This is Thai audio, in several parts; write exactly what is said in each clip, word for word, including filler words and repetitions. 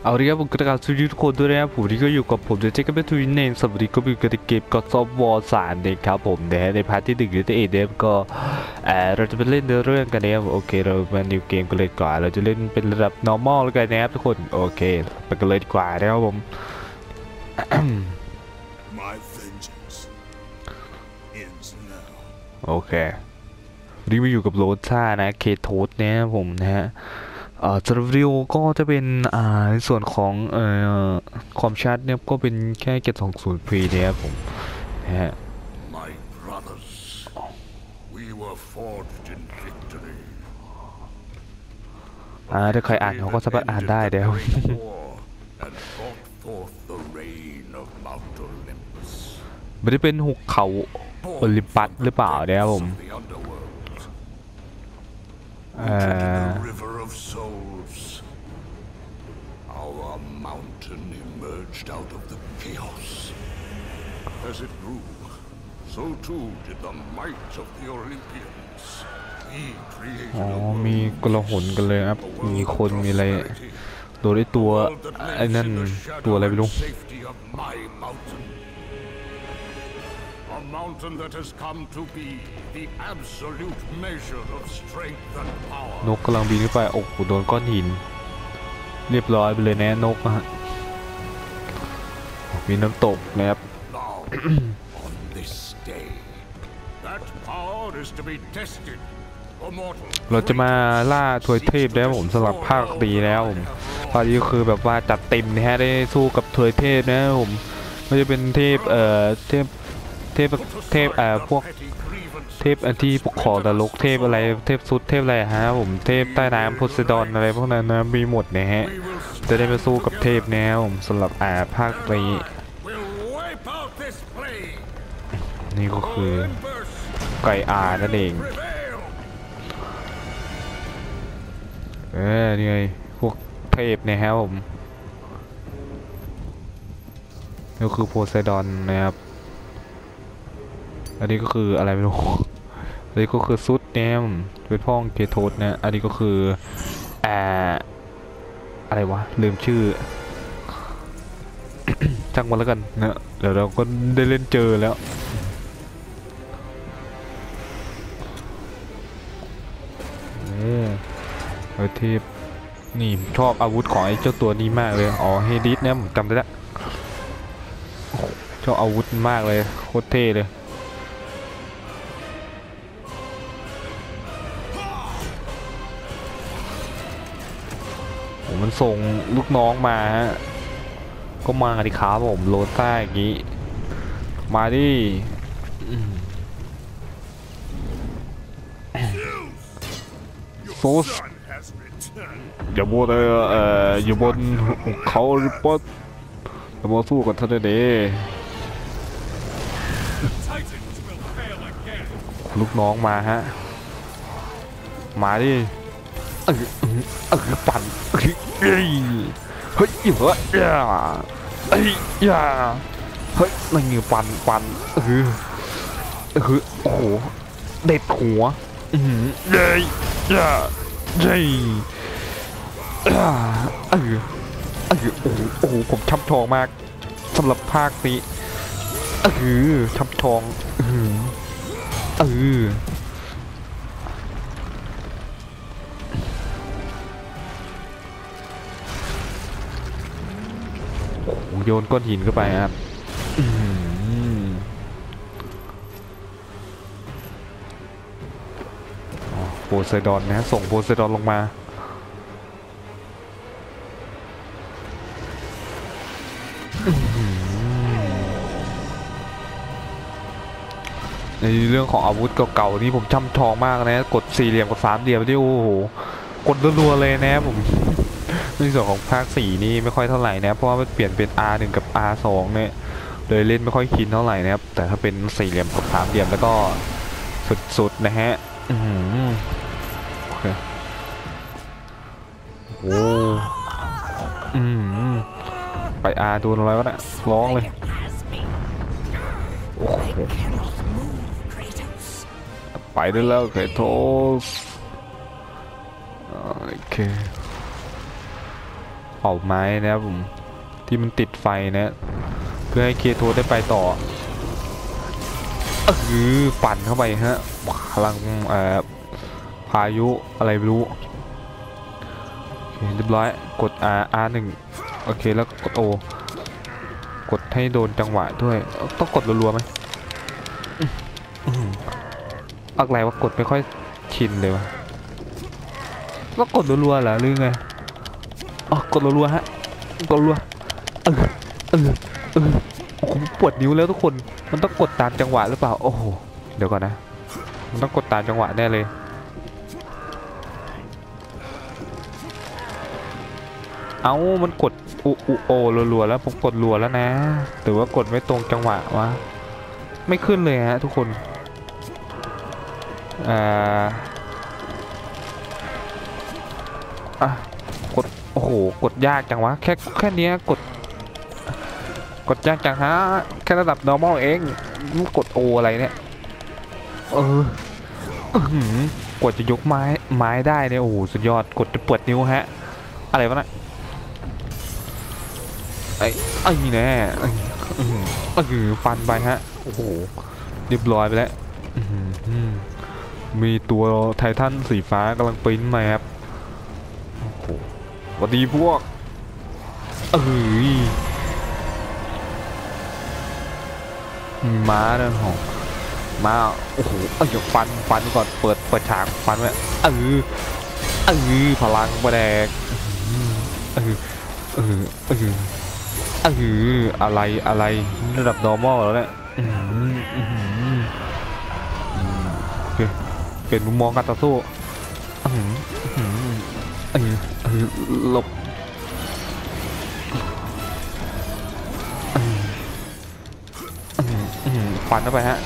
เอาเรียกผมกระดาษสวัสดีทุกคนด้วยนะครับผมที่ก็อยู่กับผมเดเจก็เป็นทูวินเนมสวัสดีก็อยู่กับเกมก็ซอฟวอร์สามนะครับผมนะในพาร์ทที่หนึ่งหรือที่เอ็ดเดฟก็เออเราจะไปเล่นเรื่องกันนะครับโอเคเรามานิวเกมกันเลยก่อนเราจะเล่นเป็นระดับ normal แล้วกันนะครับทุกคนโอเคไปกันเลยดีกว่านะครับผม โอเครีวิวอยู่กับโรซ่านะเคโทสนะครับผมนะฮะเอ่อสำหรับวิดีโอก็จะเป็นอ่าในส่วนของเอ่อความชัดเนี่ยก็เป็นแค่เจ็ดสองศูนย์ p นะครับผมนะฮะอ่าถ้าใครอ่านเขาก็สามารถอ่านได้เดี๋ยวไม่ได้เป็นหุบเขาโอลิมปัสหรือเปล่าเนี่ยครับผมเอ่อ Our mountain emerged out of the chaos. As it grew, so too did the might of the Olympians. We created อ๋อมีกลหนกันเลยครับมีคนมีอะไรตัวได้ตัวไอ้นั่นตัวอะไรไม่รู้ A mountain that has come to be the absolute measure of strength and power. นกกำลังบินขึ้นไปโอ้โหโดนก้อนหินเรียบร้อยไปเลยนะนกฮะมีน้ำตกนะครับ On this day, that power is to be tested. เราจะมาล่าถวยเทพแล้วผมสลับภาคดีแล้วผมภาคนี้คือแบบว่าจัดเต็มนะฮะได้สู้กับถวยเทพนะผมไม่จะเป็นเทพเอ่อเทพเทพเทพเอ่อพวกเทพอันที่ปกครองนรกเทพอะไรเทพสุดเทพอะไรฮะผมเทพใต้น้ำโพไซดอนอะไรพวกนั้นนะมีหมดนะฮะจะได้มาสู้กับเทพแนวผมสำหรับอ่าภาคนี้นี่ก็คือไก่อานั่นเองเออนี่ไงพวกเทพนะฮะผมนี่คือโพไซดอนนะครับอันนี้ก็คืออะไรไม่รู้อันนี้ก็คือซุดเนี่ยเป็นพ่องเคโทสนะอันนี้ก็คืออ่าอะไรวะลืมชื่อ ช่างมันแล้วกันนะเดี๋ยวเราก็ได้เล่นเจอแล้วโอ้เทพนี่ชอบอาวุธของไอ้เจ้าตัวนี้มากเลยอ๋อเฮดิสเนี่ยผมจำได้ละชอบอาวุธมากเลยโคตรเท่เลยมันส่งลูกน้องมาฮะก็มาดิครับผมโรซ่าอย่างนี้มาดิโซสอย่าโมดเลยเอ่ออยู่บนเขาริปปอตจะมาสู้กันท่านเด้ลูกน้องมาฮะมาดิเออเออปั่นเฮ้ยเฮ้ยเฮ้ยย่าเฮ้ยย่าเฮ้ยอะไรเงี้ยปั่นปั่นเออเออโอ้โหเด็ดหัวอืมเย้ยย่าเย้ยย่าเออเออโอ้โหโอ้โหผมช้ำทองมากสำหรับภาคนี้เออช้ำทองเออเออโยนก้อนหินเข้าไปครับโพไซดอนนะส่งโพไซดอนลงมาในเรื่องของอาวุธเก่าๆนี่ผมช่ำชองมากนะกดสี่เหลี่ยมกับสามเหลี่ยมที่โอ้โหกดรัวๆเลยนะผมในส่วนของภาคสี่นี่ไม่ค่อยเท่าไหร่นะเพราะว่ามันเปลี่ยนเป็น อาร์ หนึ่ง กับ อาร์ สอง เนี่ยเลยเล่นไม่ค่อยคินเท่าไหร่นะครับแต่ถ้าเป็นสี่เหลี่ยมกับสามเหลี่ยมแล้วก็สุดๆนะฮะอืมโอเคโอ้อืมไป อาร์ ดูอะไรวะเนี่ยร้องเลยโอ้โหไปได้แล้วเคโทสโอเคโาไม้นะครับผมที่มันติดไฟนะเพื่อให้เคโทได้ไปต่อเออปั่นเข้าไปฮะพลังเอ่อพายุอะไรไม่รู้โอเคเรียบร้อยกด R R หนึ่งโอเคแล้วกด O กดให้โดนจังหวะด้วยต้องกดรัวๆไหมอะไรว่ากดไม่ค่อยชินเลยวะแล้วกดรัวๆเหรอหรือไงอ๋อกดรัวๆฮะกดรัวเออเออเออโอ้โหปวดนิ้วแล้วทุกคนมันต้องกดตามจังหวะหรือเปล่าโอ้โหเดี๋ยวก่อนนะมันต้องกดตามจังหวะแน่เลยเอามันกดอุอุโอรัวๆแล้วผมกดรัวแล้วนะแต่ว่ากดไม่ตรงจังหวะวะไม่ขึ้นเลยฮะทุกคนอ่าอ่ะกดโอ้โหกดยากจังวะแค่แค่นี้กดกดยากจังฮะแค่ระดับ normal เองมันกดโออะไรเนี่ยเออกดจะยกไม้ไม้ได้เนี่ยโอ้โหสุดยอดกดจะปวดนิ้วฮะอะไรวะน่ะไอ้ไอ้นี่แน่ไอ้เออฟันไปฮะโอ้โหเรียบร้อยไปแล้วมีตัวไททันสีฟ้ากำลังปริ้นมาครับโอ้โหสวัสดีพวกเอ้ยมีม้าด้วยหรอม้าโอ้โหเอ้ยฟันฟันก่อนเปิดเปิดฉากฟันไว้เออเออพลังประแดกเออเออเออเอออะไรอะไรระดับ normal แล้วเนี่ยโอเคเปลี่ยนมุมมองการต่อสู้เออเออเออหลบฟันเข้าไปฮะ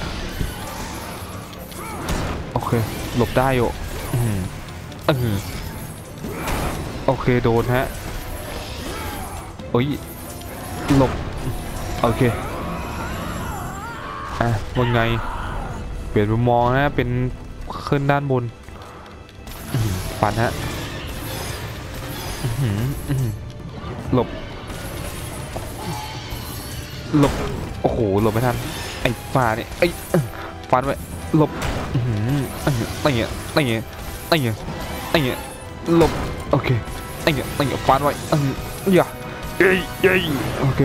โอเคหลบได้อยู่เออโอเคโดนฮะโอ้ยหลบโอเคอ่ะว่าไงเปลี่ยนมุมมองนะเป็นขึ้นด้านบนฟันฮะหลบหลบโอ้โหหลบไม่ทันไอ้ฟ้าเนี่ยไอ้ฟันไว้หลบไอ้เงี้ยไอ้เงี้ยไอ้เงี้ยไอ้เงี้ยหลบโอเคไอ้เงี้ยไอ้เงี้ยฟันไว้เอออย่าเอ้ยเอ้ยโอเค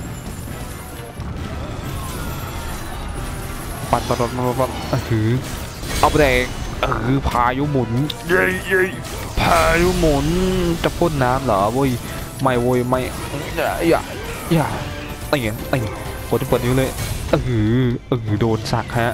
ปัดปัดปัดปัดปัดถือเอาไปแดงเออพายุหมุนเย้เย้พายุหมุนจะพ่นน้ำเหรอโว้ยไม่โว้ยไม่อย่าอย่าอย่าไอ้เงี้ยไอ้เงี้ยปวดปวดนิ้วเลยเออเออโดนสักฮะ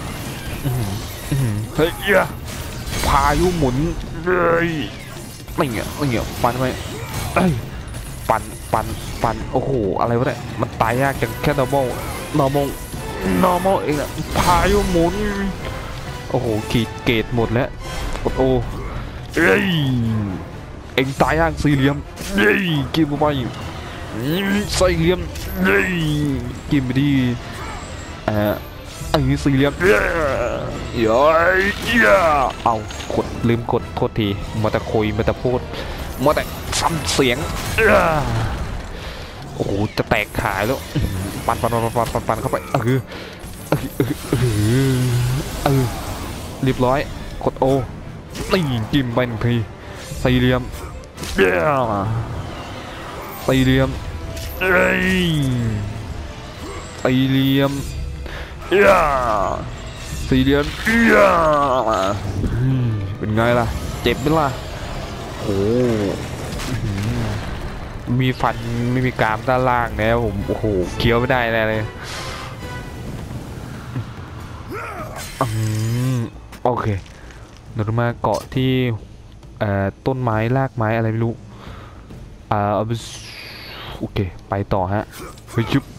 เฮ้ยพายุหมุนเลยไม่เงี้ยไม่เงี้ยฟันไปปั่นปั่นปั่นโอ้โหอะไรวะเนี่ยมันตายยากจังแค่ normal normal normal เองอะพายุหมุนโอ้โหขีดเกตหมดแล้วกดโอเอ้ยเอ็งตายยากสี่เหลี่ยมเอ้ยกินไปสี่เหลี่ยมเอ้ยกินไปดีเอ่อไอ้สี่เหลี่ยมเย้ยเอากดลืมกดโทษทีมาแต่คุยมาแต่พูดมาแต่ซ้ำเสียงโอ้โหจะแตกขายแล้วปันปันปันปันปันปันเข้าไปเออเออเออเออเรียบร้อยกดโอตีจิ้มไปหนึ่งทีสี่เหลี่ยมสี่เหลี่ยมสี่เหลี่ยมสี่เหลี่ยมเป็นไงล่ะเจ็บไหมล่ะโอ้มีฟันไม่มีกรามด้านล่างนะผมโอ้โหเคี้ยวไม่ได้เลยโอเคเรามาเกาะที่ต้นไม้รากไม้อะไรไม่รู้อ่าโอเคไปต่อฮะเฮ้ยชุบ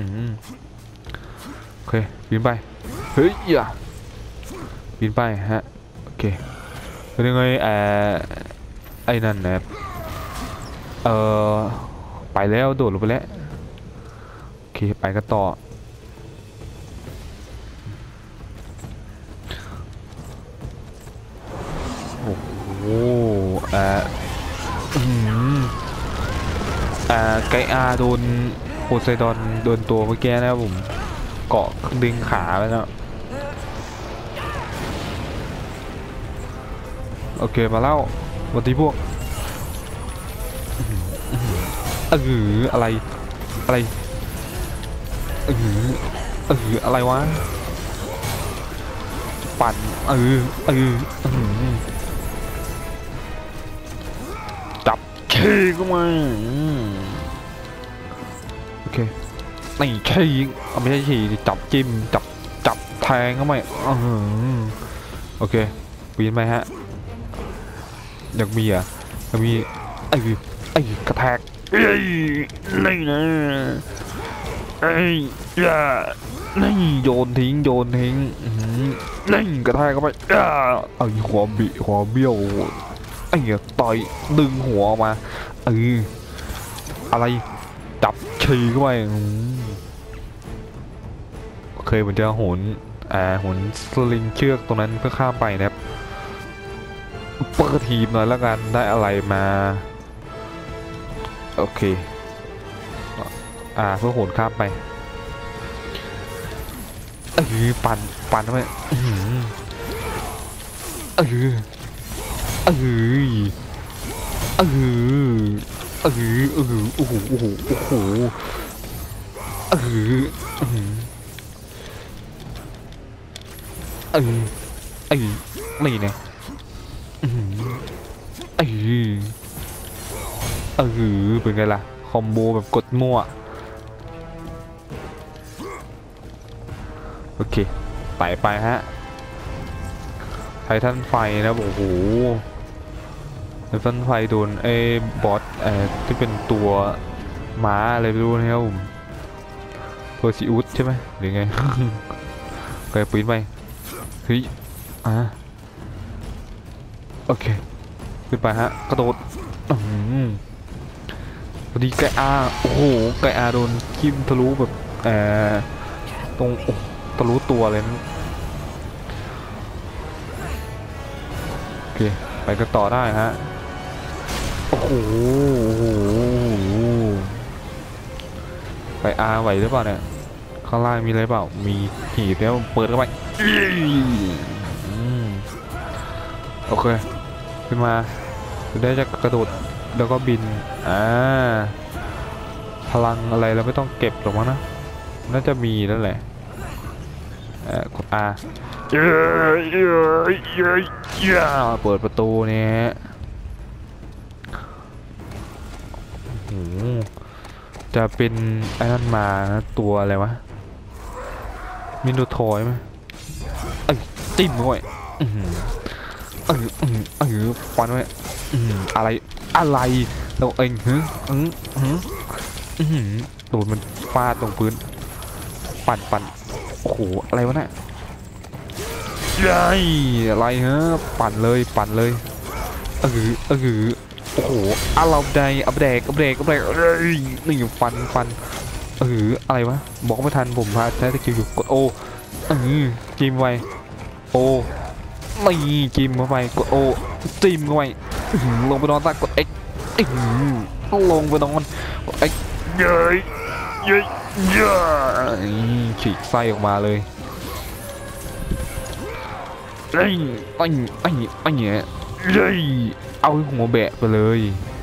โอเคบินไปเฮ้ยอย่าบินไปฮะโอเคเป็นยังไงเอ่อไอ้นั่นนะเออไปแล้วโดดลงไปแล้วโอเคไปกันต่อโอ้โหเอ่ออ่าไกอาโดนโพไซดอนโดนตัวเมื่อกี้นะครับผมเกาะดึงขาไปแล้วโอเคมาแล้ววันที่พวกเอออะไรอะไรเออเอออะไรวะปั่นเออเออจับขี้ก็มาโอเคนี่ขี้เอาไม่ใช่ขี้จับจิ้มจับจับแทงเข้าไปโอเคปีนไปฮะยังมีอ่ะยังมีไอ้ไอ้กระแทกไอ้นี่นะไอ้ยานี่โยนทิ้งโยนทิ้งนี่กระแทกเข้าไปอ่าไอ้หัวบิหัวเบี้ยวไอ้ต่อยดึงหัวออกมาเอออะไรจับฉี่เข้าไปเคยเหมือนจะโหนอ่าโหนสลิงเชือกตรงนั้นเพื่อข้ามไปนะครับเปิดทีมหน่อยแล้วกันได้อะไรมาโอเคอ่าเพื่อโหนข้ามไปเออปั่นปั่นทำไมเออเออเออเออเออโอ้โหโอ้โหโอ้โหโอ้โหเออเออเออเออนี่เนี่ยเออเออเป็นไงล่ะคอมโบแบบกดมั่วโอเคไต่ไปฮะไททันไฟนะโอ้โหไททันไฟโดนไอ้บอสเอ่อที่เป็นตัวม้าอะไรไม่รู้นะครับผมเพอร์ซิอุสใช่ไหมหรือไงเคยปีนไปเฮ้ยอ่ะโอเคขึ้นไปฮะกระโดดพอดีไกอาโอ้โหไกอาโดนทิ่มทะลุแบบเอ่อตรงทะลุตัวเลยนะโอเคไปกันต่อได้ฮะโอ้โหไกอาไหวหรือเปล่าเนี่ยข้างล่างมีอะไรเปล่ามีหีบแล้วเปิดเข้าไปโอเคขึ้นมาจะได้จะกระโดดแล้วก็บินอ่าพลังอะไรเราไม่ต้องเก็บหรอกมั้งนะน่าจะมีนั่นแหละเอ่อกด R เย้เย้เย้เย้เปิดประตูเนี่ยโอ้โหจะเป็นไอ้นั่นมานะตัวอะไรวะมิโนทอยไหมเอ้ยจิ้มด้วยเออเออเออฟันไว้อะไรอะไรเราเองฮึฮึฮึโดนมันฟาดตรงพื้นปั่นปั่นโอ้โหอะไรวะเนี่ยยัยอะไรฮะปั่นเลยปั่นเลยเออเออโอ้โหอาเราได้อัปเดตอัปเดตอัปเดตเอ้ยนี่ฟันฟันเอออะไรวะบอกไม่ทันผมพาใช้สกิลอยู่กดโอเออจิ้มไว้โอไม่จิ้มเข้าไปกดโอจิ้มเข้าไปลงไปนอนใต้กดเอ็กลงไปนอนกดเอ็กเย้ยเย้ยเย้ยฉีกไส้ออกมาเลยไอ้ไอ้ไอ้ไอ้เนี่ยเย้ยเอาหัวแบะไปเลย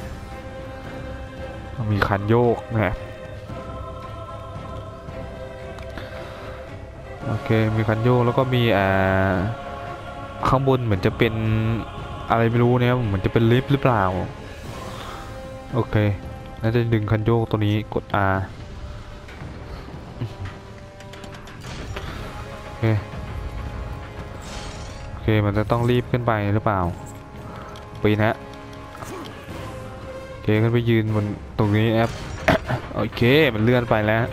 มีคันโยกนะโอเคมีคันโยกแล้วก็มีอ่าข้างบนเหมือนจะเป็นอะไรไม่รู้เนี่ยเหมือนจะเป็นลิฟต์หรือเปล่าโอเคน่าจะดึงคันโยกตัวนี้กด R โอเคโอเคมันจะต้องรีบขึ้นไปหรือเปล่าปีนฮะโอเคขึ้นไปยืนบนตรงนี้แอป โอเคมันเลื่อนไปแล้ว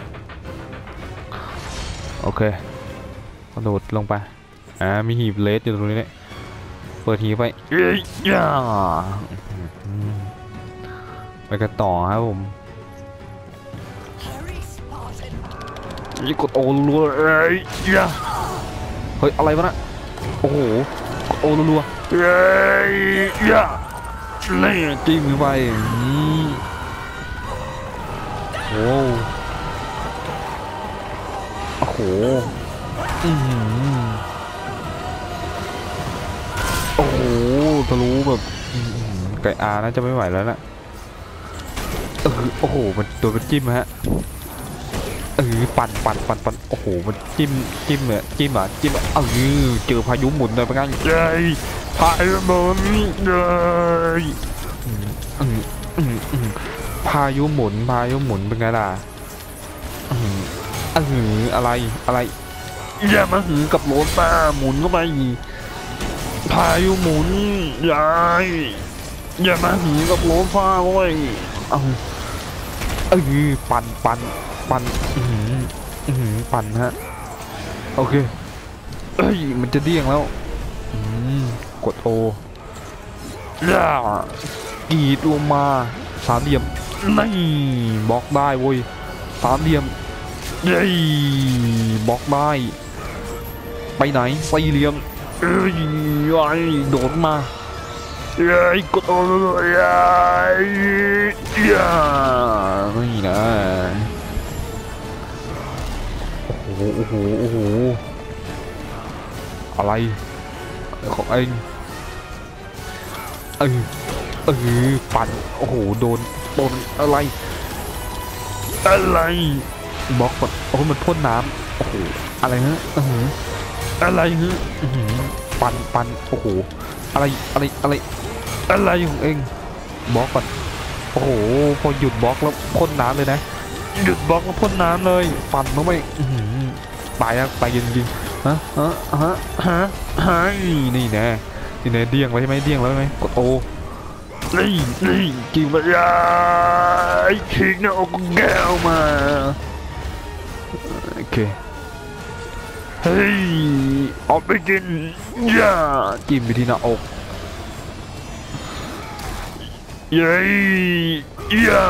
โอเคกระโดดลงไปอ่ามีหีบเลสอยู่ตรงนี้เนี่ยเปิดหีบไปเอ้ยย่าไปกันต่อครับผมนี่กดโอรัวเอ้ยย่าเฮ้ยอะไรวะนะโอ้โหกดโอรัวเอ้ยย่านี่จิ้มไปโอ้โอ้โหอืมโอ้โหทะลุแบบไก่อาน่าจะไม่ไหวแล้วนะเออโอ้โหมันโดนมันจิ้มฮะเออปั่นปั่นปั่นปั่นโอ้โหมันจิ้มจิ้มเนี่ยจิ้มอ่ะจิ้มเออเจอพายุหมุนเลยเป็นไงเย้พายุหมุนเย้อืมอืมอืมอืมพายุหมุนพายุหมุนเป็นไงล่ะอืมเอออะไรอะไรอย่ามาหือกับโรต้าหมุนเข้าไปพายุหมุนยายอย่ามาหือกับโรต้าเว้ยเออเออปั่นปั่นปั่นอืมอืมปั่นฮะโอเคเอ้ยมันจะเดี้ยงแล้วอืมกดโอย่ากรีดลงมาสามเหลี่ยมนี่บล็อกได้เว้ยสามเหลี่ยมเย้บล็อกได้ไปไหนสี่เหลี่ยมเอ้ยไอ้โดดมาเย้กดโอ้ยเย้นี่นะโอ้โหโอ้โหโอ้โหอะไรของเองเออเออปั่นโอ้โหโดนโดนอะไรอะไรบล็อกก่อนโอ้มันพ่นน้ำโอ้โหอะไรฮะเอออะไรฮะปั่นปั่นโอ้โหอะไรอะไรอะไรอะไรของเองบล็อกก่อนโอ้โหพอหยุดบล็อกแล้วพ่นน้ำเลยนะหยุดบล็อกแล้วพ่นน้ำเลยปั่นเข้าไปตายแล้วตายจริงๆฮะฮะฮะฮะฮะนี่แน่นี่แน่เดี้ยงแล้วใช่ไหมเดี้ยงแล้วใช่ไหมกดโอนี่นี่กินไปยาไอ้ขิงเนี่ยเอาแก้วมาโอเคเฮ้ยเอาไปกินยาจิ้มไปที่หน้าอกเย้ยา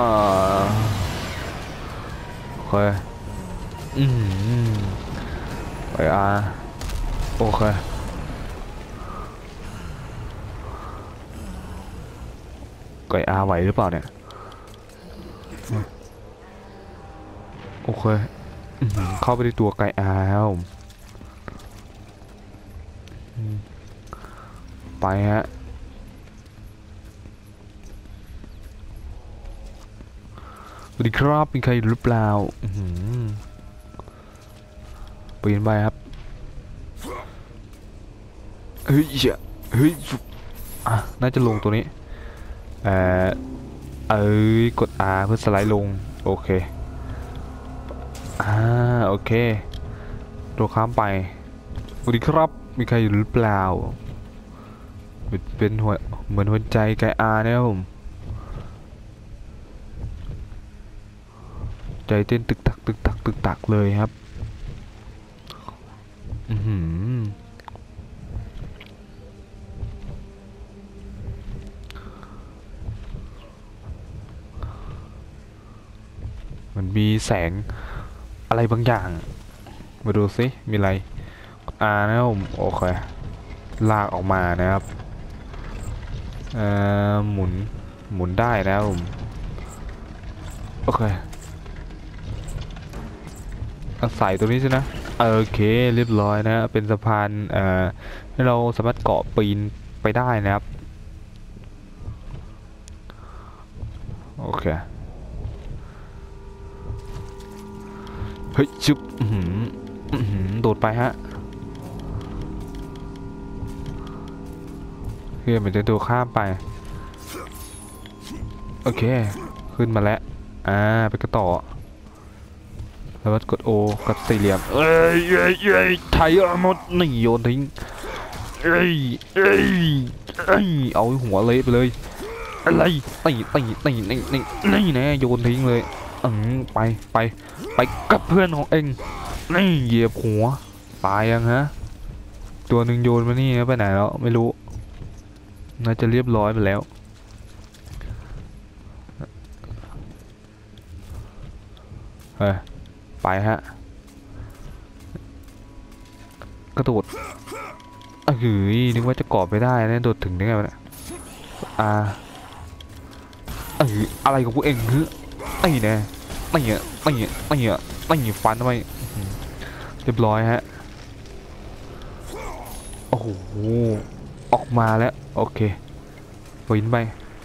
โอเคอืมไปอ่ะโอเคไก่อาไหวหรือเปล่าเนี่ยโอเคเข้าไปในตัวไก่อาแล้วไปฮะสวัสดีครับมีใครหรือเปล่าเปลี่ยนไปครับเฮ้ยเฮ้ยอ่ะน่าจะลงตัวนี้เอ่อเอ้ยกด R เพื่อสไลด์ลงโอเคอ่าโอเคตัวข้ามไปสวัสดีครับมีใครอยู่หรือเปล่าเป็นหัวเหมือนหัวใจไกอาเนี่ยผมใจเต้นตึกตักตึกตักตึกตักเลยครับอือหือมันมีแสงอะไรบางอย่างมาดูสิมีอะไรอ่านะครับผมโอเคลากออกมานะครับเอ่อหมุนหมุนได้นะครับผมโอเคใส่ตัวนี้ใช่ไหมโอเคเรียบร้อยนะเป็นสะพานเอ่อให้เราสามารถเกาะปีนไปได้นะครับโอเคเฮ้ยชุบโดดไปฮะโอเคเหมือนจะตัวข้ามไปโอเคขึ้นมาแล้วอ่าไปกระต่อแล้วกดโอกับสี่เหลี่ยมเอ้ยเอ้ยเอ้ยไทยหมดนี่โยนทิ้งเอ้ยเอ้ยเอ้ยเอาหัวเละไปเลยอะไรตีตีตีนี่นี่นี่แน่โยนทิ้งเลยอืมไปไปไปกับเพื่อนของเองนี่เหยียบหัวตายยังฮะตัวหนึ่งโยนมานี่ไปไหนแล้วไม่รู้น่าจะเรียบร้อยไปแล้วเฮ้ยไปฮะกระโดดเฮ้ยนึกว่าจะกอบไปได้นะโดดถึงได้ไงวะเนี่ยอ่าเอออะไรของพวกเองฮึไอ้แน่ไม่เงี้ยไม่เงี้ยไม่เงี้ยไม่เงี้ยฟันทำไมเรียบร้อยฮะโอ้โหออกมาแล้วโอเควินไป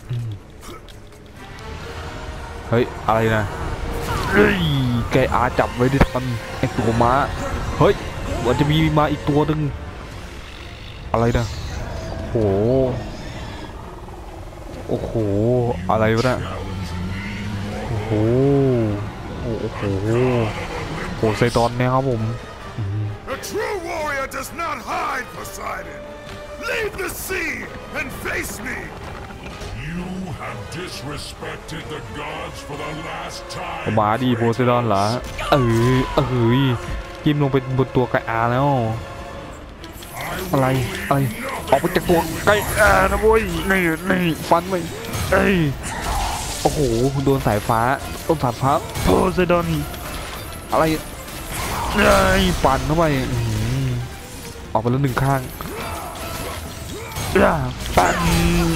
เฮ้ยอะไรนะเฮ้ยแกอาจับไว้ได้ทันไอตัวม้าเฮ้ยมันจะมีมาอีกตัวหนึ่งอะไรนะโอ้โหโอ้โหอะไรวะเนี่ยโอ้โหโอ้โหโอ้ไซดอนเนี่ยครับผม A true warrior does not hide, Poseidon. Leave the sea and face me. You have disrespected the gods for the last time. มาดีโพไซดอนเหรอเออเออจิ้มลงไปบนตัวไก่อาแล้วอะไรอะไรออกไปจากตัวไก่อานะโว้ยนี่นี่ฟันไปเอ้ยโอ้โหโดนสายฟ้าโดนสายฟ้าโพไซดอนอะไรไอ้ฟันเข้าไปออกไปแล้วหนึ่งข้างปัน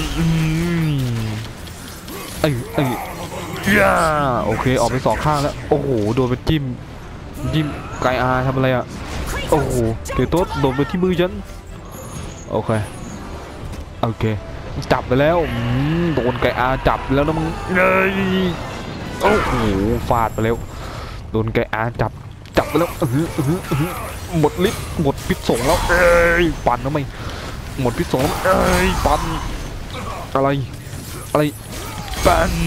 เอ้ยเอ้ยย่าโอเคออกไปสองข้างแล้วโอ้โหโดนไปจิ้มจิ้มไกอาทำอะไรอ่ะโอ้โหเกตโต้โดนไปที่มือฉันโอเคโอเคจับไปแล้วโดนไกอาจับแล้วนะมึงเอ้ยโอ้โหฟาดไปแล้วโดนไกอาจับจับไปแล้วหมดฤทธิ์หมดพิษสงแล้วเอ้ยปั่นทำไมหมดพิษสงเอ้ยปั่นอะไรอะไรปั่น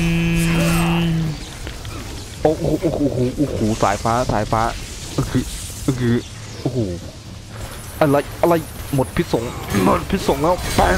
โอ้โหโอ้โหโอ้โหสายฟ้าสายฟ้าคือคือโอ้โหอะไรอะไรหมดพิษสงหมดพิษสงแล้วปั่น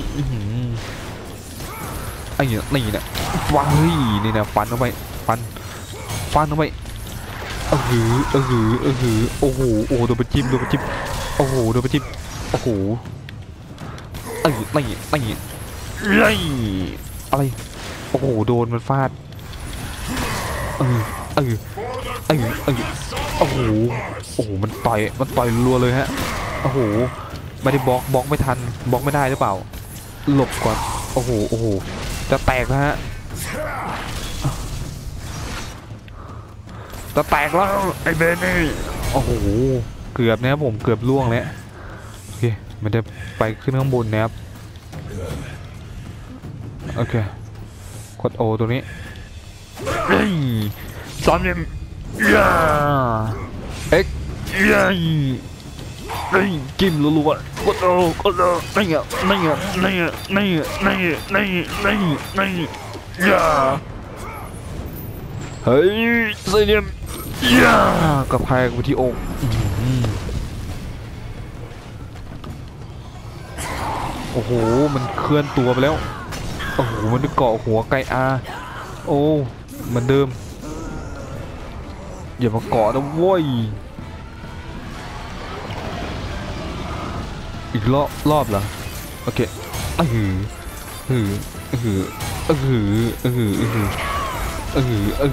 ไอ้เนี่ยนี่เนี่ยฟันเฮ้ยนี่นะฟันเข้าไปฟันฟันเข้าไปเออหือเออหือเออหือโอ้โหโอ้โหโดนไปจิ้มโดนไปจิ้มโอ้โหโดนไปจิ้มโอ้โหไอ้ไม่ไม่ไรอะไรโอ้โหโดนมันฟาดเออเออเออเออโอ้โหโอ้โหมันต่อยมันต่อยรัวเลยฮะโอ้โหไม่ได้บล็อกบล็อกไม่ทันบล็อกไม่ได้หรือเปล่าหลบก่อนโอ้โหโอ้โหจะแตกแล้วฮะจะแตกแล้วไอ้เบนนี่โอ้โหเกือบนะครับผมเกือบล่วงแล้วโอเคมันจะไปขึ้นข้างบนนะครับโอเคกดโอตัวนี้ซ้อมยังย่าเอ็กย่าเฮ้ยจิ้มรัวๆกดโอกดโอนี่อ่ะนี่อ่ะนี่อ่ะนี่อ่ะนี่อ่ะนี่นี่นี่ย่าเฮ้ยเสียมย่ากระแพงไปที่อกโอ้โหมันเคลื่อนตัวไปแล้วโอ้โหมันเกาะหัวไก่อาโอ้เหมือนเดิมอย่ามาเกาะนะโว้ยอีกรอบรอบเหรอโอเคเออเออเออเออเออเออเออเออเออเออเออเออเออเออ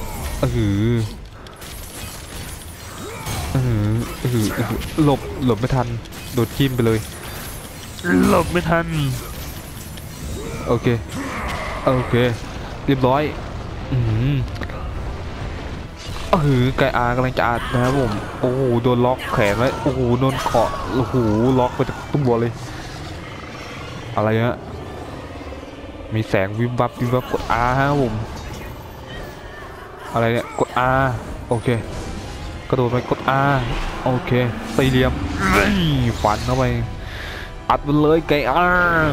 หลบหลบไม่ทันโดดจิ้มไปเลยหลบไม่ทันโอเคโอเคเรียบร้อยอืมเออไก่อากำลังจะอาดนะครับผมโอ้โหโดนล็อกแขนไว้โอ้โหโดนเกาะโอ้โหล็อกไปจากตุ้มบัวเลยอะไรฮะมีแสงวิบวับวิบวับกด อาร์ ครับผมอะไรเนี่ยกด อาร์ โอเคกระโดดไปกด อาร์ โอเคสี่เหลี่ยมฟันเข้าไปอัดมันเลยไก่อาร์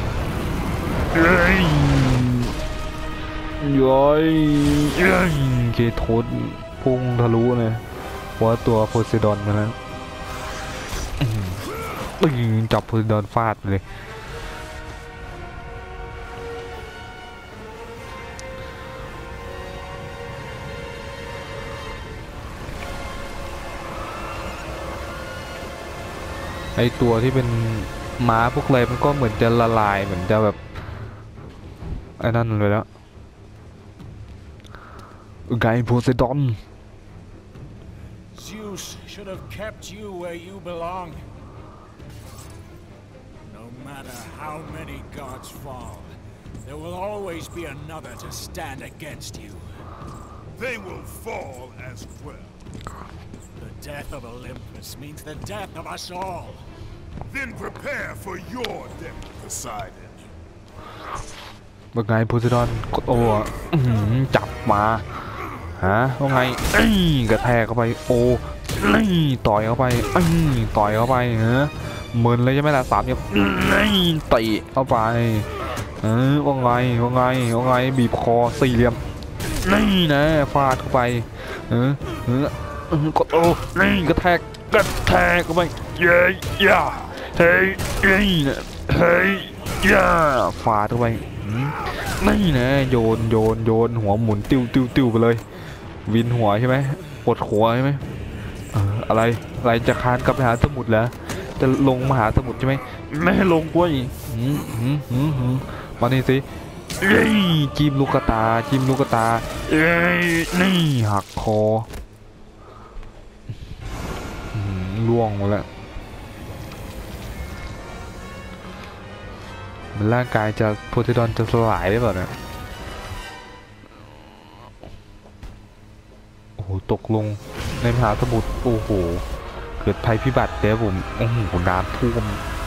ย้อยเคโทนพุ่งทะลุเลยเพราะตัวโพไซดอนมาแล้วตึงจับโพไซดอนฟาดเลยไอตัวที่เป็นม้าพวกอะไรมันก็เหมือนจะละลายเหมือนจะแบบไอ้นั่นเลยแล้วไงโพไซดอน Zeus should have kept you where you belong. No matter how many gods fall, there will always be another to stand against you. they will fall as well. The death of Olympus means the death of us all. Then prepare for your death, Poseidon. ว่าไงโพไซดอนกดโอ้จับมาฮะว่าไงกระแทกเข้าไปโอ้ต่อยเข้าไปต่อยเข้าไปฮะเหมือนเลยใช่ไหมล่ะสามเนี่ยตีเข้าไปเออว่าไงว่าไงว่าไงบีบคอสี่เหลี่ยมนี่นะฟาดเข้าไปเออเออกดโอ้นี่กระแทกกระแทกเข้าไปเย้ยย่าเฮ้ยเฮ้ยเฮ้ยย่าฟาดเข้าไปนี่นะโยนโยนโยนหัวหมุนติ้วติ้วติ้วไปเลยวินหัวใช่ไหมปวดหัวใช่ไหมเอออะไรอะไรจะคานกลับไปหาสมุทรเหรอจะลงมาหาสมุทรใช่ไหมไม่ให้ลงกล้วยมานี่สิจิ้มลูกตาจิ้มลูกตาเอ้ยนี่หักคอล่วงหมดแล้วมันร่างกายจะโพไซดอนจะสลายได้เปล่าเนี่ยโอ้โหตกลงในมหาสมุทรโอ้โหเกิดภัยพิบัติเดี๋ยวผมโอ้โหน้ำท่วม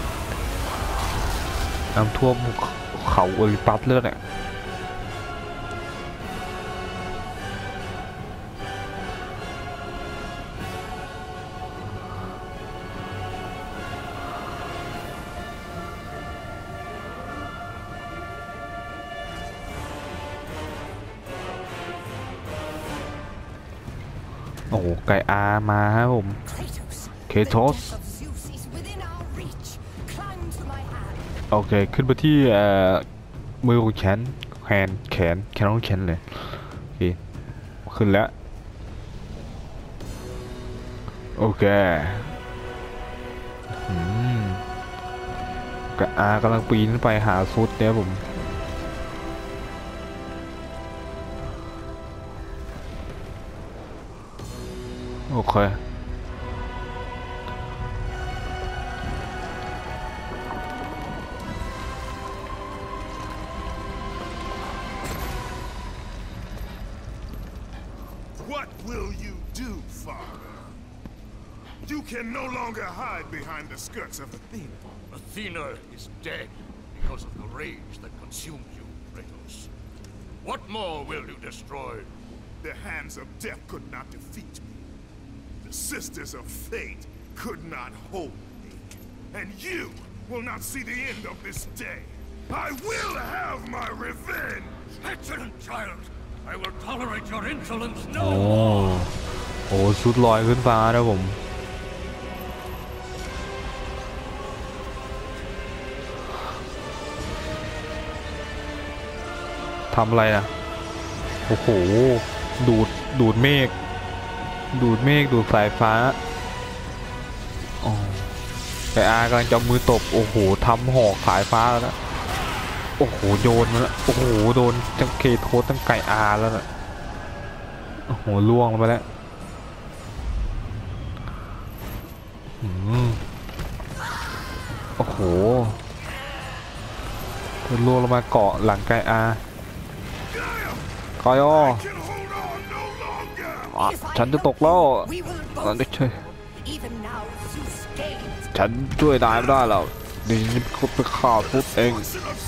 น้ำท่วมเขาโอลิมปัสเลยเนี่ยโอ้ไก่อามาครับผมเคโทสโอเคขึ้นไปที่มือของแขนแขนแขนแขนของแขนเลยโอเคขึ้นแล้วโอเคไก่อากำลังปีนขึ้นไปหาซุดเนี่ยผมโอเค What will you do, Father? You can no longer hide behind the skirts of Athena. Athena is dead because of the rage that consumed you, Kratos. What more will you destroy? The hands of death could not defeat me. The sisters of fate could not hold me. And you will not see the end of this day. I will have my revenge! Excellent child! I will tolerate your insolence no โอ้ more! โหชุดลอยขึ้นฟ้านะผมทำอะไรนะโอ้โหดูดดูดเมฆดูดเมฆดูดสายฟ้าอ๋อแต่อากำลังจะมือตบโอ้โหทำหอกสายฟ้าแล้วนะโอ้โหโยนมาแล้วโอ้โหโดนจังเคโทสตั้งไก่อาแล้วนะโอ้โหล่วงไปแล้วโอ้โหล่วงลงมาเกาะหลังไก่อาคอยอ้อฉันจะตกแล้วฉันได้ช่วยฉันช่วยนายไม่ได้แล้วนี่นี่คุณไปฆ่าทุบเอง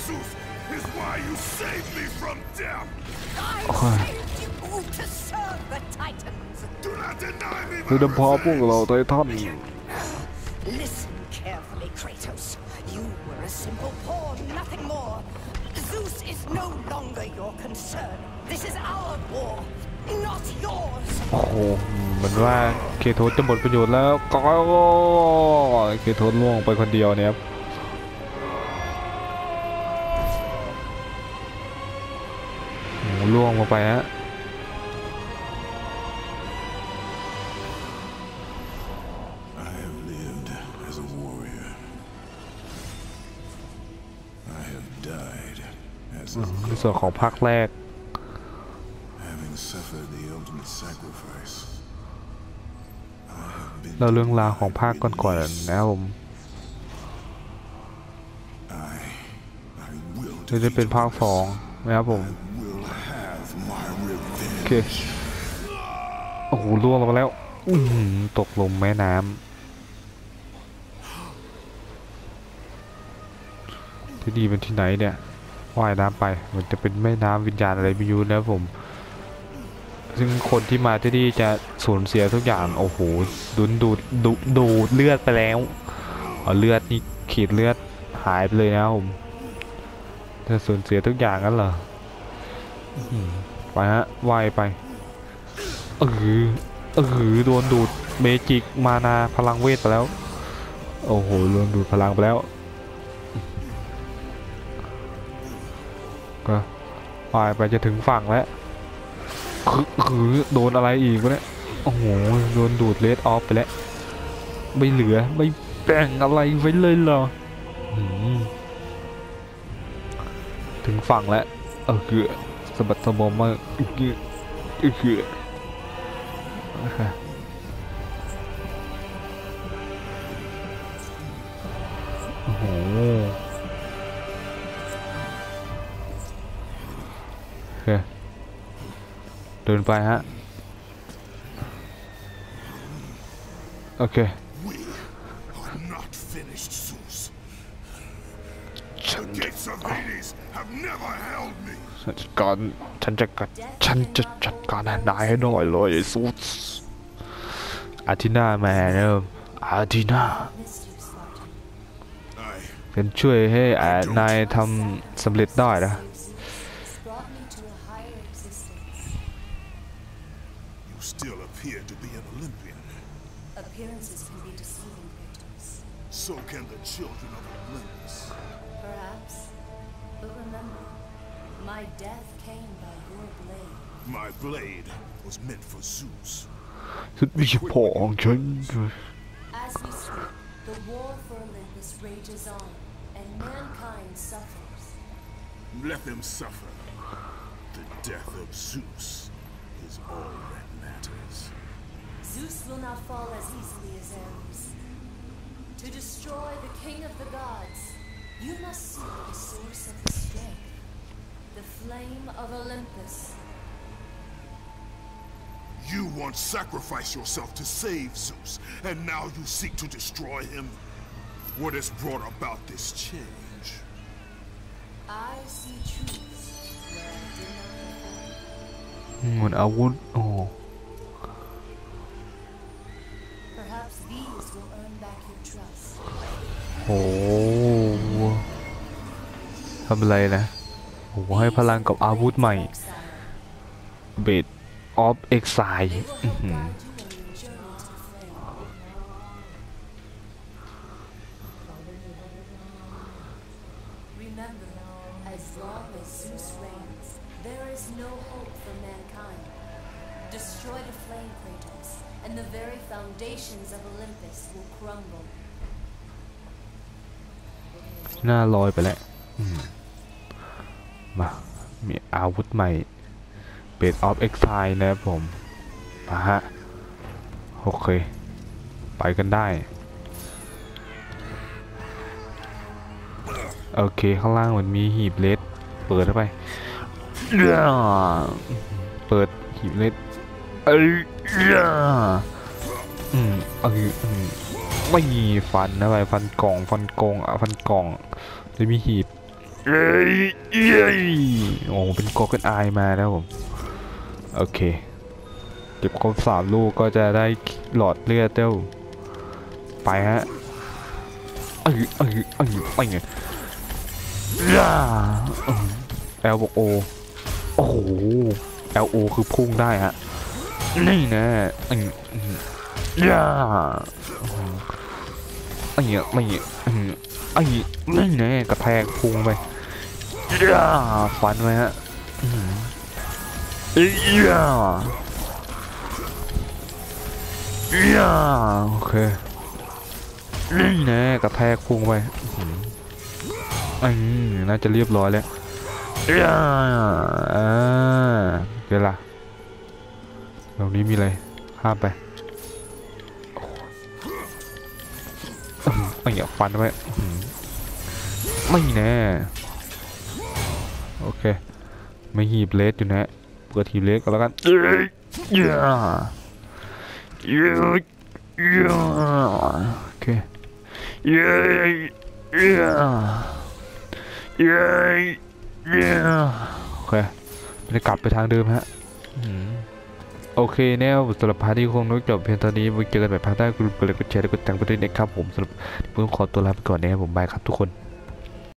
คือดำพาพวกเราไททัน Listen carefully, Kratos. You were a simple pawn, nothing more. Zeus is no longer your concern. This is our war, not yours. โอ้โหเหมือนว่าเคโทสจะหมดประโยชน์แล้วก็เคโทสล่วงไปคนเดียวเนี่ยครับล่วงลงไปฮะ ในส่วนของภาคแรกเราเรื่องราวของภาคก่อนๆนะครับผมนี่จะเป็นภาคสองนะครับผมโอเคโอ้โหล่วงลงมาแล้วอื้อหือตกลงแม่น้ำที่ดีเป็นที่ไหนเนี่ยว่ายน้ำไปมันจะเป็นแม่น้ำวิญญาณอะไรไม่รู้นะผมซึ่งคนที่มาที่นี่จะสูญเสียทุกอย่างโอ้โหดูดดูดดูดูดเลือดไปแล้วเอาเลือดนี่ขีดเลือดหายไปเลยนะผมจะสูญเสียทุกอย่างงั้นเหรอไปฮะว่ายไปเออเออโดนดูดเมจิกมานาพลังเวทไปแล้วโอ้โหโดนดูดพลังไปแล้วก็ว่ายไปจะถึงฝั่งแล้วคือคือโดนอะไรอีกวะเนี่ยโอ้โหโดนดูดเลดออฟไปแล้วไม่เหลือไม่แบ่งอะไรไว้เลยเหรอถึงฝั่งแล้วเออคือสะบัดสะบอมมากคือคือโอ้โหโอเคเดินไปฮะโอเค We are not finished, Zeus. The gates of Hades have never held me. ฉันจัดการฉันจะกัดฉันจะจัดการนายให้หน่อยเลยไอ้ซูสอาทิน่าแม่เริ่มอาทิน่า I เป็นช่วยให้นายทำสำเร็จได้นะ you still appear to be an Olympian. Appearances can be deceiving, Kratos. So can the children of Olympus. Perhaps. But remember, my death came by your blade. My blade was meant for Zeus. สุดวิชพอของฉัน As we speak, the war for Olympus rages on, and mankind suffers. Let them suffer. The death of Zeus is all that matters. Zeus will not fall as easily as Ares. To destroy the king of the gods, you must seek the source of the strength, the flame of Olympus. You once sacrificed yourself to save Zeus, and now you seek to destroy him? What has brought about this change? I see truths where I did not before. เหมือนอาวุธโอ้ Perhaps these will earn back your trust. โหทำอะไรนะโอ้ให้พลังกับอาวุธใหม่เบดออฟเอ็กไซ They will help guide you on your journey to the flame. Remember, as long as Zeus reigns, there is no hope for mankind. Destroy the flame, Kratos, and the very foundations of Olympus will crumble. หน้าลอยไปแล้วมามีอาวุธใหม่เบดออฟเอ็กไซนะครับผมมาฮะโอเคไปกันได้โอเคข้างล่างมันมีหีบเลสเปิดเข้าไปเปิดหีบเลสเอ้ยอืมเออไม่มีฟันนะไปฟันกล่องฟันกงอ่ะฟันกล่องจะมีหีบเอ้ยเอ้ยโอ้เป็นกอกันอายมาแล้วผมโอเคเก็บครบสามลูกก็จะได้หลอดเลือดเต้าไปฮะเอ้ยเอ้ยเอ้ยไปไงย่าแอลบอกโอโอ้โหแอลโอคือพุ่งได้ฮะนี่นะย่าไอ้เงี้ยไม่เงี้ยไอ้นี่แน่กระแทกพุงไปย่าฟันไว้ฮะย่าย่าโอเคนี่แน่กระแทกพุงไปไอ้น่าจะเรียบร้อยแล้วย่าอ่าเดี๋ยวละตรงนี้มีอะไรข้ามไปไม่อยากฟันไว้ไม่แน่โอเคไม่หีบเลสอยู่นะเปิดหีบเลสก็แล้วกันย่าเย้เย้โอเคเย้เย้เย้เย้โอเคไม่ได้กลับไปทางเดิมฮะโอเคแนวสำหรับพาร์ทที่คงต้องจบเพียงเท่านี้ไว้เจอกันใหม่พาร์ทหน้าคุณกดไลค์กดแชร์และกดติดตามไปด้วยนะครับผมสำหรับผมขอตัวลาไปก่อนนะครับผมบายครับทุกคน